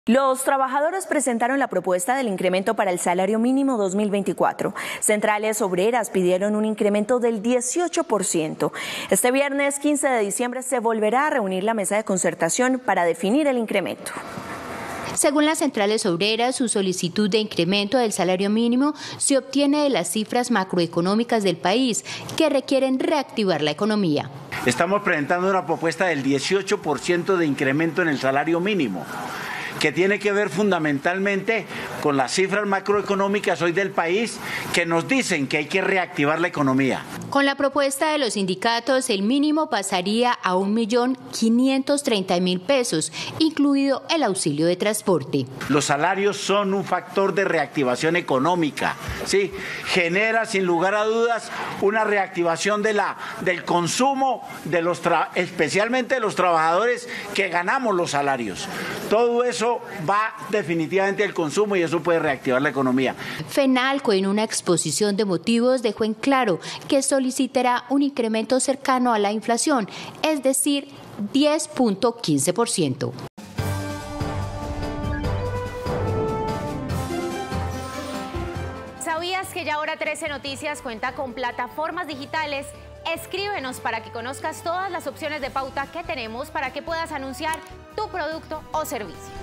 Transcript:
Los trabajadores presentaron la propuesta del incremento para el salario mínimo 2024. Centrales obreras pidieron un incremento del 18%. Este viernes 15 de diciembre se volverá a reunir la mesa de concertación para definir el incremento. Según las centrales obreras, su solicitud de incremento del salario mínimo se obtiene de las cifras macroeconómicas del país, que requieren reactivar la economía. Estamos presentando una propuesta del 18% de incremento en el salario mínimo, que tiene que ver fundamentalmente con las cifras macroeconómicas hoy del país que nos dicen que hay que reactivar la economía. Con la propuesta de los sindicatos, el mínimo pasaría a 1.530.000 pesos, incluido el auxilio de transporte. Los salarios son un factor de reactivación económica, ¿sí? Genera sin lugar a dudas una reactivación del consumo, especialmente de los trabajadores que ganamos los salarios. Todo eso va definitivamente al consumo y eso puede reactivar la economía. FENALCO, en una exposición de motivos, dejó en claro que solicitará un incremento cercano a la inflación, es decir, 10.15%. ¿Sabías que ya Hora 13 Noticias cuenta con plataformas digitales? Escríbenos para que conozcas todas las opciones de pauta que tenemos para que puedas anunciar tu producto o servicio.